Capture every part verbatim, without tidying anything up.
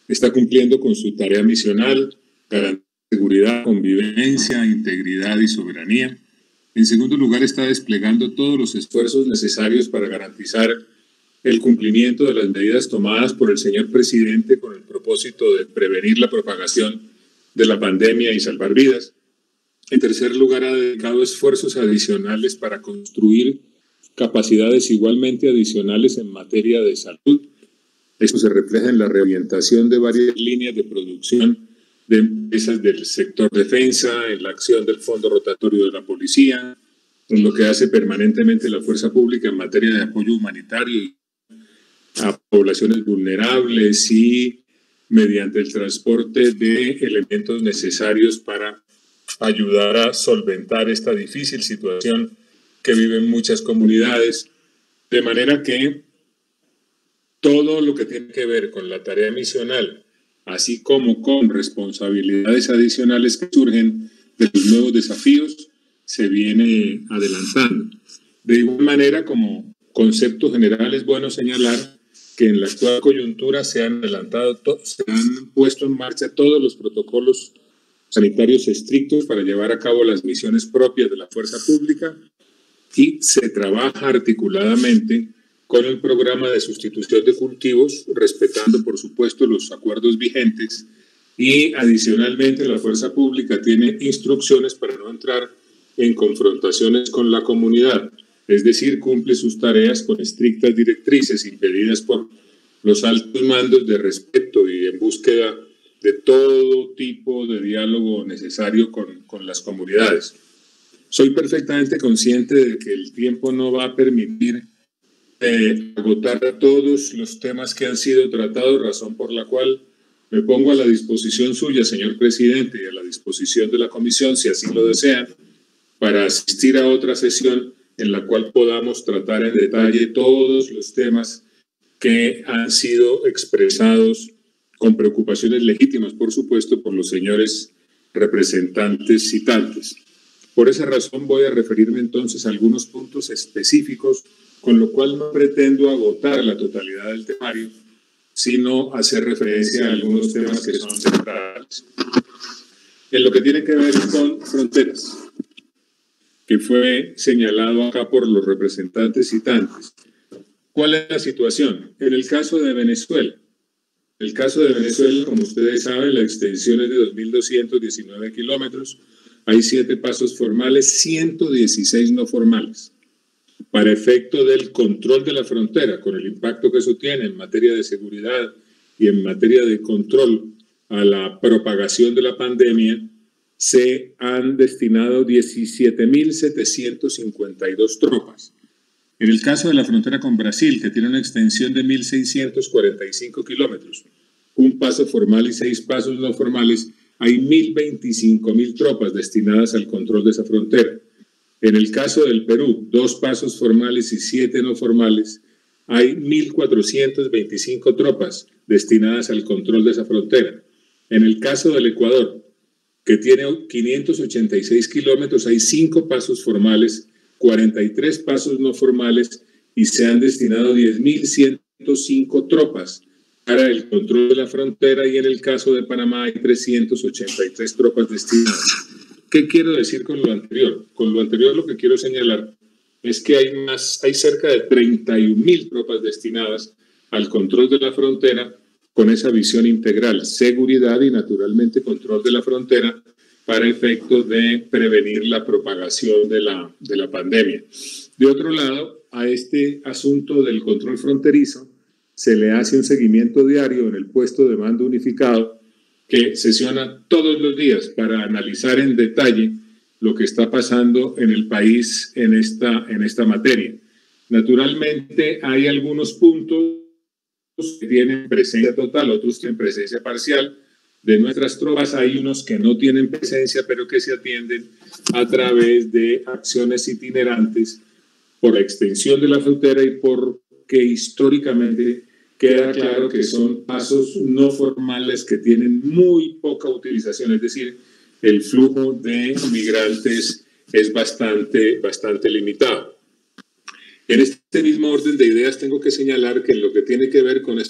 está cumpliendo con su tarea misional, garantizar seguridad, convivencia, integridad y soberanía. En segundo lugar, está desplegando todos los esfuerzos necesarios para garantizar el cumplimiento de las medidas tomadas por el señor presidente con el propósito de prevenir la propagación de la pandemia y salvar vidas. En tercer lugar, ha dedicado esfuerzos adicionales para construir capacidades igualmente adicionales en materia de salud. Esto se refleja en la reorientación de varias líneas de producción de empresas del sector defensa, en la acción del Fondo Rotatorio de la Policía, en lo que hace permanentemente la Fuerza Pública en materia de apoyo humanitario a poblaciones vulnerables y mediante el transporte de elementos necesarios para ayudar a solventar esta difícil situación que viven muchas comunidades. De manera que todo lo que tiene que ver con la tarea misional, así como con responsabilidades adicionales que surgen de los nuevos desafíos, se viene adelantando. De igual manera, como concepto general, es bueno señalar que en la actual coyuntura se han adelantado, se han puesto en marcha todos los protocolos sanitarios estrictos para llevar a cabo las misiones propias de la fuerza pública y se trabaja articuladamente con el programa de sustitución de cultivos, respetando, por supuesto, los acuerdos vigentes, y adicionalmente la fuerza pública tiene instrucciones para no entrar en confrontaciones con la comunidad, es decir, cumple sus tareas con estrictas directrices impedidas por los altos mandos de respeto y en búsqueda de todo tipo de diálogo necesario con, con las comunidades. Soy perfectamente consciente de que el tiempo no va a permitir Eh, agotar a todos los temas que han sido tratados, razón por la cual me pongo a la disposición suya, señor presidente, y a la disposición de la comisión, si así lo desean, para asistir a otra sesión en la cual podamos tratar en detalle todos los temas que han sido expresados con preocupaciones legítimas, por supuesto, por los señores representantes citantes. Por esa razón voy a referirme entonces a algunos puntos específicos, con lo cual no pretendo agotar la totalidad del temario, sino hacer referencia a algunos temas que son centrales. En lo que tiene que ver con fronteras, que fue señalado acá por los representantes citantes. ¿Cuál es la situación? En el caso de Venezuela, el caso de Venezuela, como ustedes saben, la extensión es de dos mil doscientos diecinueve kilómetros, hay siete pasos formales, ciento dieciséis no formales. Para efecto del control de la frontera, con el impacto que eso tiene en materia de seguridad y en materia de control a la propagación de la pandemia, se han destinado diecisiete mil setecientos cincuenta y dos tropas. En el caso de la frontera con Brasil, que tiene una extensión de mil seiscientos cuarenta y cinco kilómetros, un paso formal y seis pasos no formales, hay mil veinticinco mil tropas destinadas al control de esa frontera. En el caso del Perú, dos pasos formales y siete no formales, hay mil cuatrocientas veinticinco tropas destinadas al control de esa frontera. En el caso del Ecuador, que tiene quinientos ochenta y seis kilómetros, hay cinco pasos formales, cuarenta y tres pasos no formales y se han destinado diez mil ciento cinco tropas para el control de la frontera, y en el caso de Panamá hay trescientas ochenta y tres tropas destinadas. ¿Qué quiero decir con lo anterior? Con lo anterior lo que quiero señalar es que hay, más, hay cerca de treinta y un mil tropas destinadas al control de la frontera con esa visión integral, seguridad y naturalmente control de la frontera para efectos de prevenir la propagación de la, de la pandemia. De otro lado, a este asunto del control fronterizo se le hace un seguimiento diario en el puesto de mando unificado que sesiona todos los días para analizar en detalle lo que está pasando en el país en esta, en esta materia. Naturalmente hay algunos puntos que tienen presencia total, otros tienen presencia parcial. De nuestras tropas hay unos que no tienen presencia, pero que se atienden a través de acciones itinerantes por la extensión de la frontera y porque históricamente queda claro que son pasos no formales que tienen muy poca utilización, es decir, el flujo de migrantes es bastante, bastante limitado. En este mismo orden de ideas tengo que señalar que en lo que tiene que ver con estos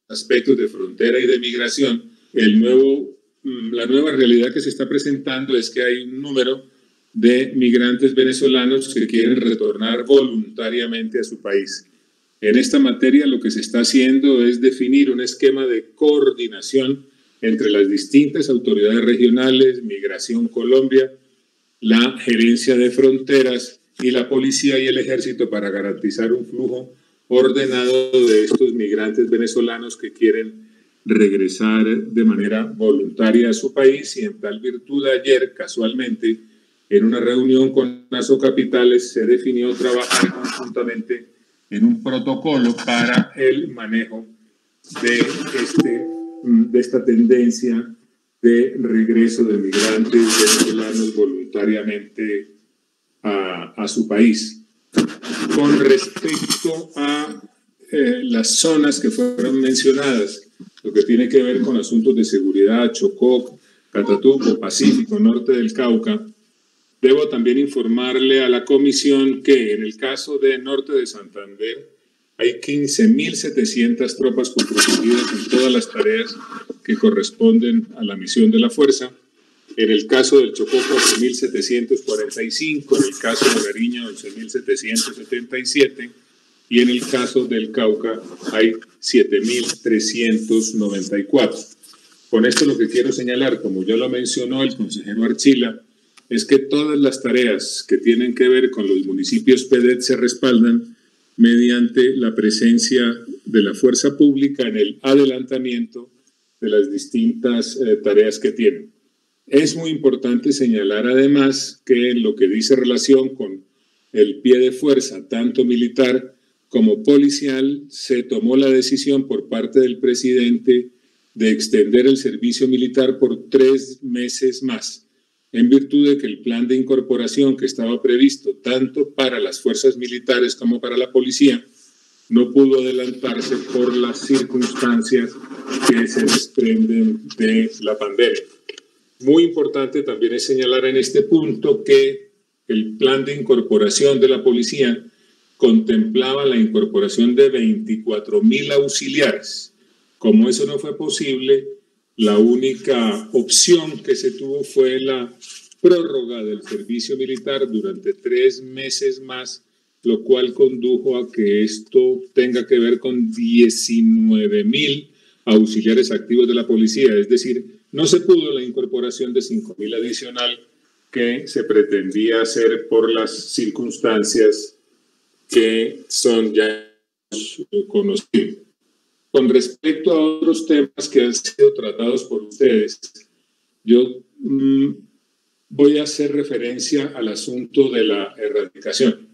aspectos de frontera y de migración, el nuevo, la nueva realidad que se está presentando es que hay un número de migrantes venezolanos que quieren retornar voluntariamente a su país. En esta materia lo que se está haciendo es definir un esquema de coordinación entre las distintas autoridades regionales, Migración Colombia, la Gerencia de Fronteras y la Policía y el Ejército para garantizar un flujo ordenado de estos migrantes venezolanos que quieren regresar de manera voluntaria a su país. Y en tal virtud, ayer, casualmente, en una reunión con Nasocapitales, se definió trabajar conjuntamente en un protocolo para el manejo de, este, de esta tendencia de regreso de migrantes venezolanos voluntariamente a, a su país. Con respecto a eh, las zonas que fueron mencionadas, lo que tiene que ver con asuntos de seguridad, Chocó, Catatumbo, Pacífico, norte del Cauca, debo también informarle a la comisión que en el caso de norte de Santander hay quince mil setecientas tropas comprometidas en todas las tareas que corresponden a la misión de la fuerza. En el caso del Chocó, cuatro mil setecientos cuarenta y cinco, en el caso de Nariño, once mil setecientos setenta y siete, y en el caso del Cauca hay siete mil trescientos noventa y cuatro. Con esto lo que quiero señalar, como ya lo mencionó el consejero Archila, es que todas las tareas que tienen que ver con los municipios P D E T se respaldan mediante la presencia de la fuerza pública en el adelantamiento de las distintas eh, tareas que tienen. Es muy importante señalar además que en lo que dice relación con el pie de fuerza, tanto militar como policial, se tomó la decisión por parte del presidente de extender el servicio militar por tres meses más, en virtud de que el plan de incorporación que estaba previsto tanto para las fuerzas militares como para la policía no pudo adelantarse por las circunstancias que se desprenden de la pandemia. Muy importante también es señalar en este punto que el plan de incorporación de la policía contemplaba la incorporación de veinticuatro mil auxiliares. Como eso no fue posible, la única opción que se tuvo fue la prórroga del servicio militar durante tres meses más, lo cual condujo a que esto tenga que ver con diecinueve mil auxiliares activos de la policía, es decir, no se pudo la incorporación de cinco mil adicional que se pretendía hacer por las circunstancias que son ya conocidas. Con respecto a otros temas que han sido tratados por ustedes, yo mmm, voy a hacer referencia al asunto de la erradicación.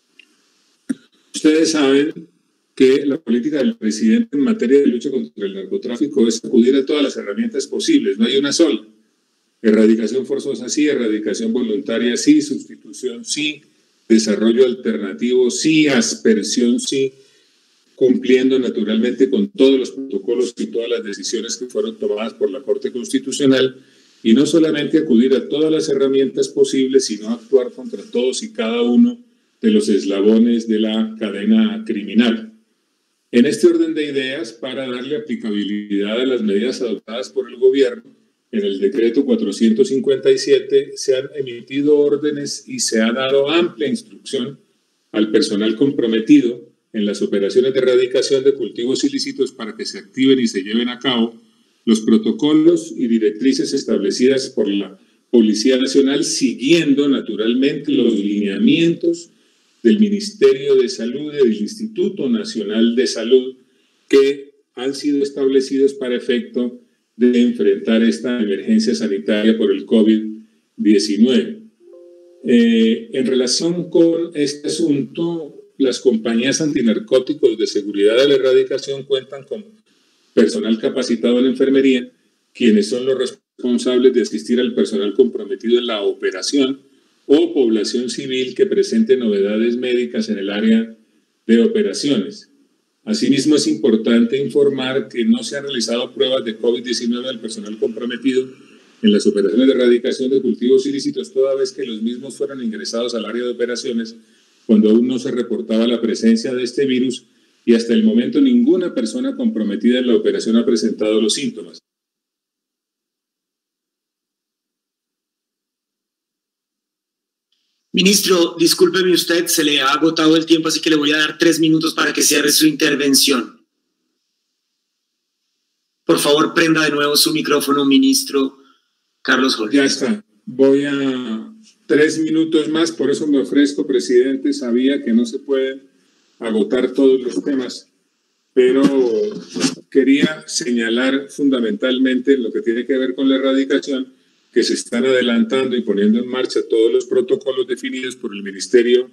Ustedes saben que la política del presidente en materia de lucha contra el narcotráfico es acudir a todas las herramientas posibles, no hay una sola. Erradicación forzosa sí, erradicación voluntaria sí, sustitución sí, desarrollo alternativo sí, aspersión sí, cumpliendo naturalmente con todos los protocolos y todas las decisiones que fueron tomadas por la Corte Constitucional, y no solamente acudir a todas las herramientas posibles, sino actuar contra todos y cada uno de los eslabones de la cadena criminal. En este orden de ideas, para darle aplicabilidad a las medidas adoptadas por el gobierno, en el decreto cuatrocientos cincuenta y siete se han emitido órdenes y se ha dado amplia instrucción al personal comprometido en las operaciones de erradicación de cultivos ilícitos para que se activen y se lleven a cabo los protocolos y directrices establecidas por la Policía Nacional, siguiendo naturalmente los lineamientos del Ministerio de Salud y del Instituto Nacional de Salud que han sido establecidos para efecto de enfrentar esta emergencia sanitaria por el COVID diecinueve. Eh, en relación con este asunto, las compañías antinarcóticos de seguridad de la erradicación cuentan con personal capacitado en enfermería, quienes son los responsables de asistir al personal comprometido en la operación, o población civil que presente novedades médicas en el área de operaciones. Asimismo, es importante informar que no se han realizado pruebas de COVID diecinueve al personal comprometido en las operaciones de erradicación de cultivos ilícitos, toda vez que los mismos fueron ingresados al área de operaciones cuando aún no se reportaba la presencia de este virus y hasta el momento ninguna persona comprometida en la operación ha presentado los síntomas. Ministro, discúlpeme usted, se le ha agotado el tiempo, así que le voy a dar tres minutos para que cierre su intervención. Por favor, prenda de nuevo su micrófono, ministro Carlos Holmes. Ya está. Voy a tres minutos más, por eso me ofrezco, presidente. Sabía que no se pueden agotar todos los temas, pero quería señalar fundamentalmente lo que tiene que ver con la erradicación, que se están adelantando y poniendo en marcha todos los protocolos definidos por el Ministerio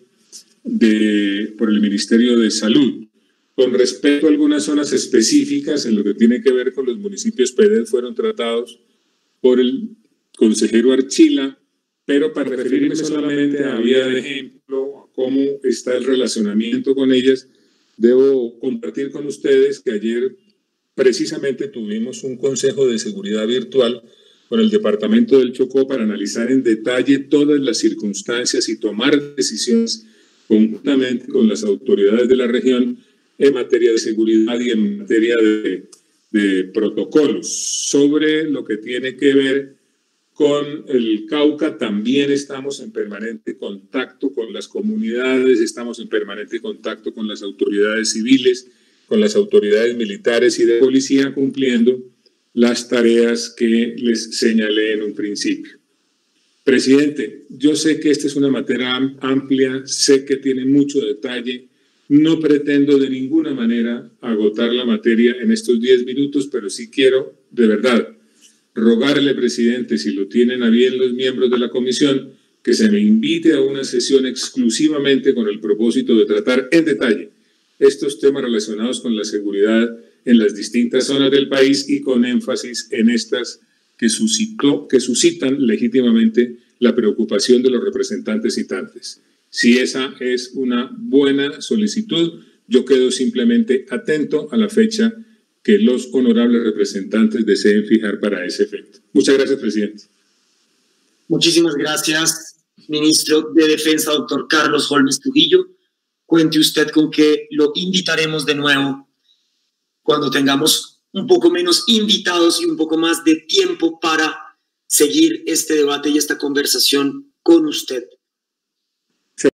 de, por el Ministerio de Salud. Con respecto a algunas zonas específicas en lo que tiene que ver con los municipios P D E fueron tratados por el consejero Archila, pero para referirme solamente a vía de ejemplo a cómo está el relacionamiento con ellas, debo compartir con ustedes que ayer precisamente tuvimos un consejo de seguridad virtual con el Departamento del Chocó para analizar en detalle todas las circunstancias y tomar decisiones conjuntamente con las autoridades de la región en materia de seguridad y en materia de, de protocolos. Sobre lo que tiene que ver con el Cauca, también estamos en permanente contacto con las comunidades, estamos en permanente contacto con las autoridades civiles, con las autoridades militares y de policía, cumpliendo las tareas que les señalé en un principio. Presidente, yo sé que esta es una materia amplia, sé que tiene mucho detalle, no pretendo de ninguna manera agotar la materia en estos diez minutos, pero sí quiero, de verdad, rogarle, presidente, si lo tienen a bien los miembros de la comisión, que se me invite a una sesión exclusivamente con el propósito de tratar en detalle estos temas relacionados con la seguridad en las distintas zonas del país y con énfasis en estas que, suscitó, que suscitan legítimamente la preocupación de los representantes citantes. Si esa es una buena solicitud, yo quedo simplemente atento a la fecha que los honorables representantes deseen fijar para ese efecto. Muchas gracias, presidente. Muchísimas gracias, ministro de Defensa, doctor Carlos Holmes Trujillo. Cuente usted con que lo invitaremos de nuevo cuando tengamos un poco menos invitados y un poco más de tiempo para seguir este debate y esta conversación con usted.